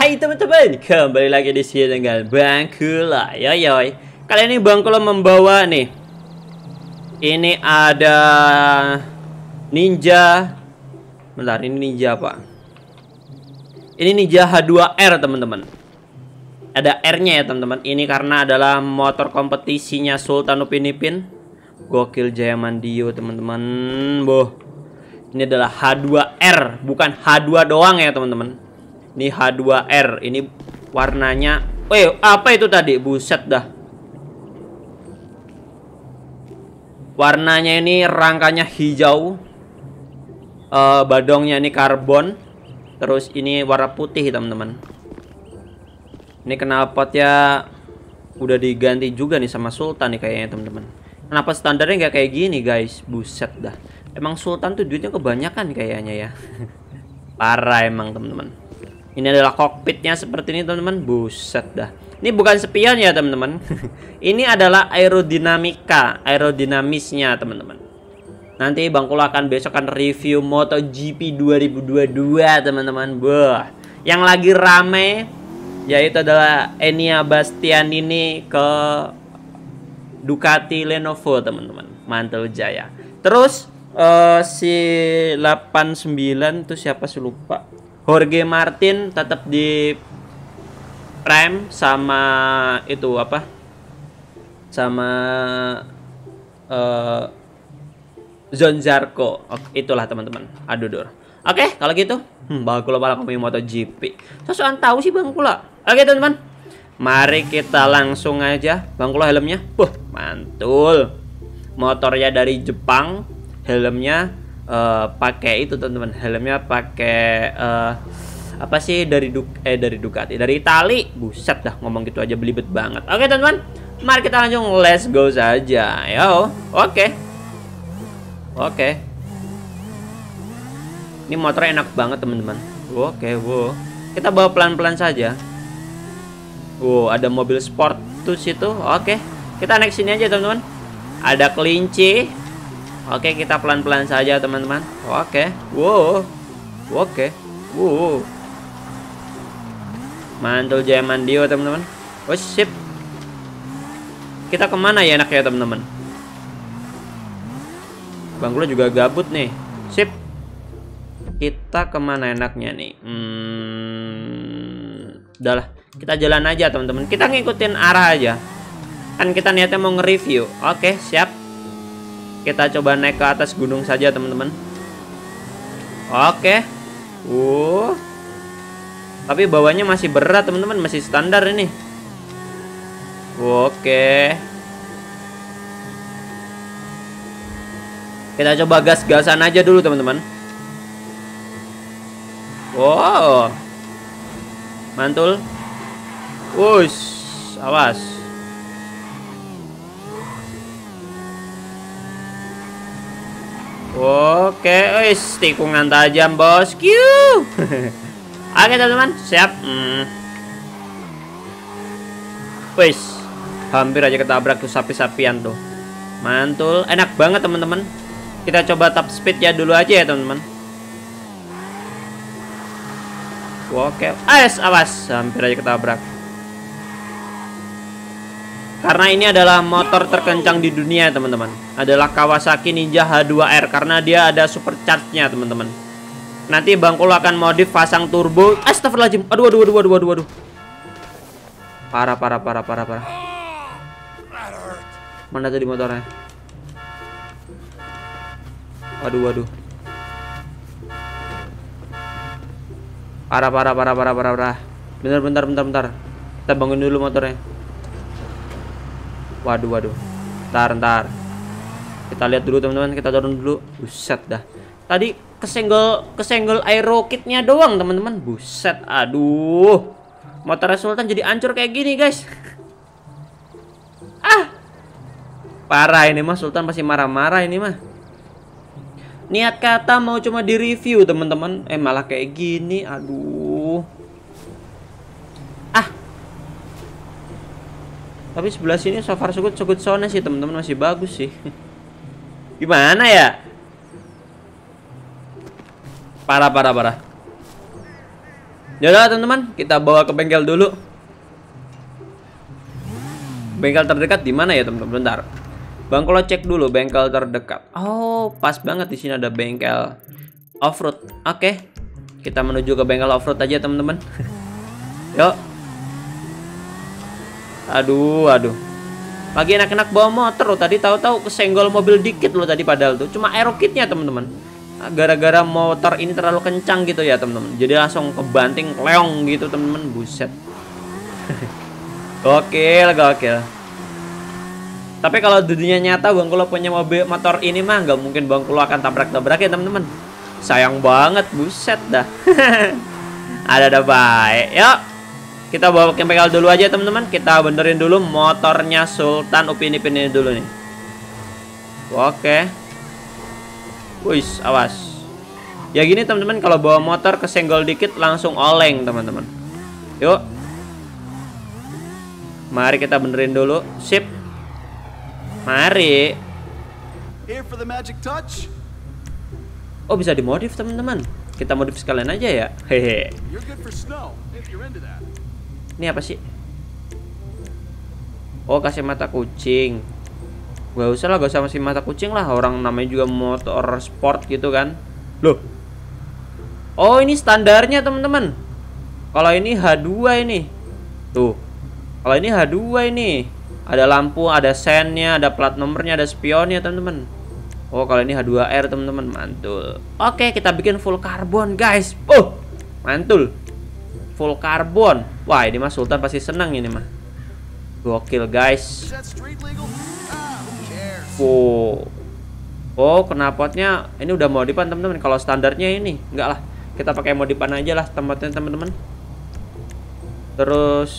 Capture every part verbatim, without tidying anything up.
Hai teman-teman, kembali lagi di sini dengan Bang Kula. Ya yoy. Kali ini Bang Kula membawa nih. Ini ada Ninja. Bentar, ini Ninja apa? Ini Ninja H dua R, teman-teman. Ada R-nya ya, teman-teman. Ini karena adalah motor kompetisinya Sultan Upin Ipin. Gokil Jayamandio, teman-teman. Boh. Ini adalah H dua R, bukan H dua doang ya, teman-teman. Ini H dua R, ini warnanya. Eh, apa itu tadi? Buset dah. Warnanya ini rangkanya hijau. Uh, badongnya ini karbon. Terus ini warna putih, teman-teman. Ini knalpotnya udah diganti juga nih sama Sultan nih kayaknya, teman-teman. Kenapa standarnya nggak kayak gini, guys? Buset dah. Emang Sultan tuh duitnya kebanyakan kayaknya ya. Parah emang, teman-teman. Ini adalah kokpitnya seperti ini, teman-teman. Buset dah. Ini bukan spion ya, teman-teman. Ini adalah aerodinamika, aerodinamisnya, teman-teman. Nanti Bang Kula akan besok akan review MotoGP dua ribu dua puluh dua, teman-teman. Wah, yang lagi rame yaitu adalah Enea Bastianini ke Ducati Lenovo, teman-teman. Mantul jaya. Terus uh, si delapan sembilan itu siapa sih, lupa. Jorge Martin tetap di Prime sama itu apa? Sama uh, Zon Zarco. Itulah, teman-teman. Aduh, dur. Oke, kalau gitu, hmm, Bang Kula malah ngomongin MotoGP. Sosokan tahu sih Bang Kula. Oke, teman-teman. Mari kita langsung aja. Bang Kula helmnya. Wah, mantul. Motornya dari Jepang, helmnya Uh, pakai itu, teman-teman. Helmnya pakai uh, apa sih dari du eh dari Ducati, dari Itali. Buset dah, ngomong gitu aja belibet banget. Oke, teman-teman, mari kita langsung let's go saja. Yo, oke, okay. oke. Okay. Ini motornya enak banget, teman-teman. Oke, okay, wow. Kita bawa pelan-pelan saja. Wow, ada mobil sport tuh situ. Oke, okay. Kita naik sini aja, teman-teman. Ada kelinci. Oke, kita pelan-pelan saja, teman-teman. Oke, wow, oke, wow, mantul Jayamandio, teman-teman. Oh, sip. Kita kemana ya enaknya, teman-teman? Bang Kula juga gabut nih. Sip. Kita kemana enaknya nih? Hmm, udahlah, kita jalan aja, teman-teman. Kita ngikutin arah aja. Kan kita niatnya mau nge-review. Oke, siap. Kita coba naik ke atas gunung saja, teman-teman. Oke. Uh. Tapi bawahnya masih berat, teman-teman. Masih standar ini. Oke. Kita coba gas-gasan aja dulu, teman-teman. Wow. Mantul. Wush. Awas. Oke, wis tikungan tajam, bos. Q. Oke, teman-teman, siap. Hmm. Wis, hampir aja ketabrak tuh sapi-sapian tuh. Mantul, enak banget, teman-teman. Kita coba top speed ya dulu aja ya, teman-teman. Oke, awas, awas, hampir aja ketabrak. Karena ini adalah motor terkencang di dunia, teman-teman. Adalah Kawasaki Ninja H dua R. Karena dia ada supercharge-nya, teman-teman. Nanti Bang Kula akan modif pasang turbo. Astagfirullahaladzim. Aduh, aduh, aduh, aduh, aduh, aduh. Parah, parah, parah, parah, parah. Mana tadi motornya? Aduh, aduh. Parah, parah, parah, parah, parah, parah. Bentar, bentar, bentar, bentar. Kita bangun dulu motornya. Waduh, waduh. Ntar, ntar. Kita lihat dulu, teman-teman. Kita turun dulu. Buset dah. Tadi kesenggol, kesenggol aero kitnya doang, teman-teman. Buset, aduh. Motor Sultan jadi hancur kayak gini, guys. Ah. Parah ini mah, Sultan pasti marah-marah ini mah. Niat kata mau cuma di review, teman-teman. Eh, malah kayak gini. Aduh. Ah. Tapi sebelah sini so far so good, so good soundnya sih, teman-teman, masih bagus sih. Gimana ya? Parah, parah, parah. Yaudah teman-teman, kita bawa ke bengkel dulu. Bengkel terdekat di mana ya teman-teman? Bentar. Bang, kalau cek dulu bengkel terdekat. Oh, pas banget di sini ada bengkel off-road. Oke. Kita menuju ke bengkel off-road aja teman-teman. Yuk. Aduh, aduh. Lagi enak-enak bawa motor loh. Tadi tahu-tahu kesenggol mobil dikit loh tadi, padahal tuh cuma aero kitnya teman-teman. Gara-gara motor ini terlalu kencang gitu ya teman-teman, jadi langsung kebanting kleong gitu teman-teman. Buset. Gokil, gokil. Tapi kalau di dunia nyata Bang Kulo punya mobil motor ini mah nggak mungkin Bang Kulo akan tabrak-tabrak ya teman-teman. Sayang banget, buset dah. Ada-ada baik. Yuk, kita bawa ke bengkel dulu aja teman-teman. Kita benerin dulu motornya Sultan Upin Ipin ini dulu nih. Oke. Wis, awas. Ya gini teman-teman, kalau bawa motor kesenggol dikit langsung oleng teman-teman. Yuk. Mari kita benerin dulu. Sip. Mari. Oh, bisa dimodif teman-teman. Kita modif sekalian aja ya. Hehe. Ini apa sih? Oh, kasih mata kucing. Gak usah lah, gak usah masih mata kucing lah. Orang namanya juga motor sport gitu kan. Loh. Oh, ini standarnya teman-teman. Kalau ini H dua ini. Tuh. Kalau ini H dua ini. Ada lampu, ada sennya, ada plat nomornya, ada spionnya teman-teman. Oh, kalau ini H dua R teman-teman. Mantul. Oke, kita bikin full karbon guys. Oh, mantul. Full karbon. Wah, ini mas Sultan pasti senang ini mah. Gokil guys. Oh, oh, knalpotnya ini udah modifan teman-teman. Kalau standarnya ini enggak lah, kita pakai modifan aja lah tempatnya teman-teman. Terus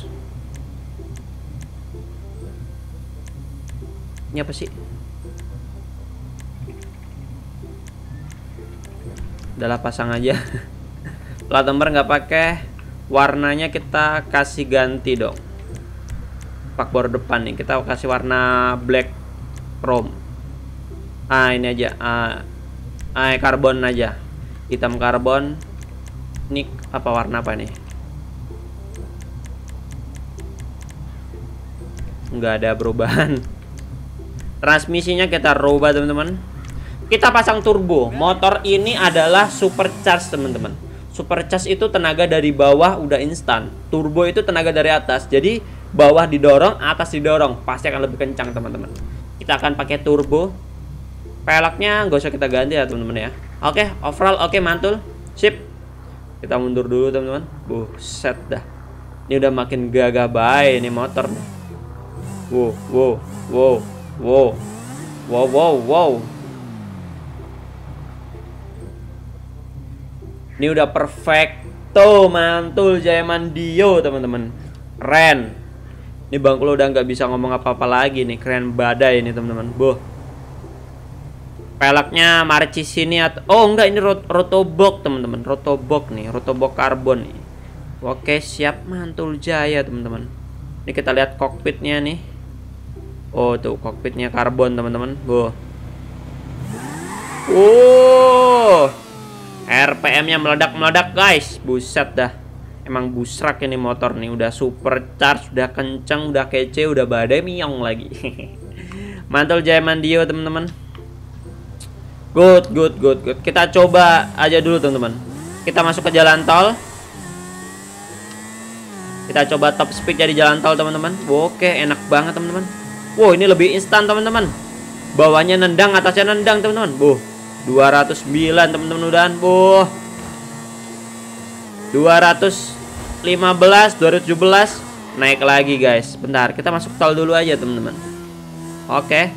ini apa sih? Udahlah, pasang aja. Plat nomor nggak pakai, warnanya kita kasih ganti dong. Spakbor depan nih kita kasih warna black chrome. Ah, ini aja. Ah, ah karbon aja. Hitam karbon. Ini apa warna apa nih? Nggak ada perubahan. Transmisinya kita rubah teman-teman. Kita pasang turbo. Motor ini adalah supercharge teman-teman. Supercharge itu tenaga dari bawah udah instan. Turbo itu tenaga dari atas. Jadi bawah didorong, atas didorong, pasti akan lebih kencang teman-teman. Kita akan pakai turbo. Peleknya nggak usah kita ganti ya teman-teman ya. Oke, overall oke, mantul. Sip. Kita mundur dulu teman-teman. Buset dah. Ini udah makin gagah baik ini motor nih. Wow, wow, wow, wow, wow, wow, wow. Ini udah perfecto, mantul, Jaya Mandio teman-teman. Keren. Ini Bang Kulo udah nggak bisa ngomong apa-apa lagi nih, keren badai ini teman-teman. Boh. Peleknya Marcis ini atau oh enggak, ini rot rotobok teman-teman, rotobok nih, rotobok karbon nih. Oke, siap, mantul jaya teman-teman. Ini kita lihat kokpitnya nih. Oh tuh kokpitnya karbon teman-teman. Boh. Oh. R P M-nya meledak-meledak guys. Buset dah. Emang busrak ini motor nih, udah supercharge, udah kencang, udah kece, udah badai miong lagi. Mantul Jaya Mandio teman-teman. Good, good, good, good. Kita coba aja dulu teman-teman. Kita masuk ke jalan tol. Kita coba top speed di jalan tol teman-teman. Oke, enak banget teman-teman. Wow, ini lebih instan teman-teman. Bawahnya nendang, atasnya nendang teman-teman. Boh, dua ratus sembilan teman-teman udahan. Boh, dua ratus lima belas, dua ratus tujuh belas. Naik lagi guys. Bentar, kita masuk tol dulu aja teman-teman. Oke.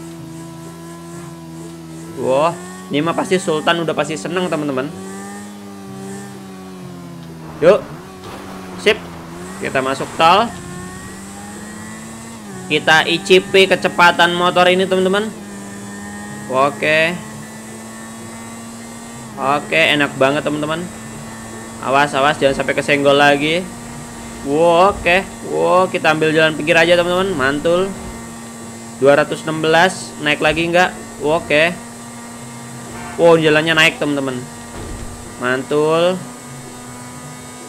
Wah, ini mah pasti Sultan udah pasti seneng teman-teman. Yuk. Sip. Kita masuk tol. Kita icipi kecepatan motor ini teman-teman. Oke. Oke, enak banget teman-teman. Awas, awas, jangan sampai kesenggol lagi. Wow, oke. Wow, kita ambil jalan pinggir aja teman-teman. Mantul. dua ratus enam belas, naik lagi enggak? Oke. Wow, jalannya naik teman-teman. Mantul.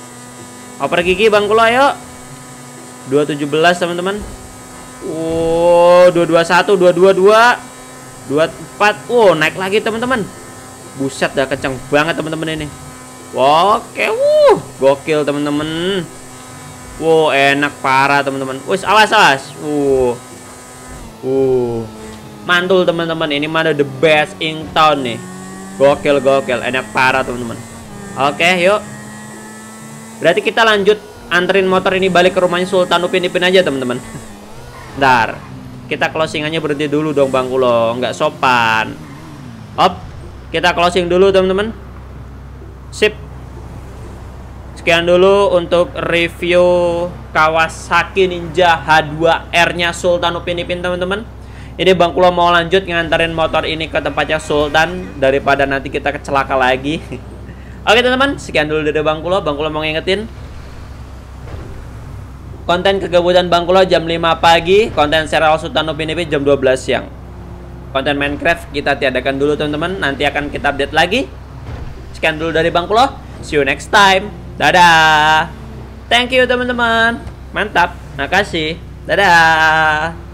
Oper gigi Bangkulo, ayo. dua tujuh belas teman-teman. Oh, dua dua satu, dua dua dua, dua empat. Oh, naik lagi teman-teman. Buset, dah kenceng banget teman-teman ini. Oke, wuh, gokil teman-teman. Wow, enak parah teman-teman. Wis, awas awas. Uh. Uh. Mantul teman-teman. Ini mana the best in town nih. Gokil gokil, enak parah teman-teman. Oke, yuk. Berarti kita lanjut anterin motor ini balik ke rumahnya Sultan Upin Ipin aja teman-teman. Bentar. Kita closingannya berhenti dulu dong Bangkulo, nggak sopan. Op. Kita closing dulu teman-teman. Sip. Sekian dulu untuk review Kawasaki Ninja H dua R-nya Sultan Upin Ipin teman-teman. Ini Bangkulo mau lanjut nganterin motor ini ke tempatnya Sultan daripada nanti kita kecelaka lagi. Oke teman-teman, sekian dulu dari Bangkulo. Bangkulo mau ngingetin konten kegabutan Bangkulo jam lima pagi, konten serial Sultan Upin Ipin jam dua belas siang. Konten Minecraft kita tiadakan dulu teman-teman, nanti akan kita update lagi. Sekian dulu dari Bangkulo. See you next time. Dadah. Thank you teman-teman. Mantap. Makasih. Dadah.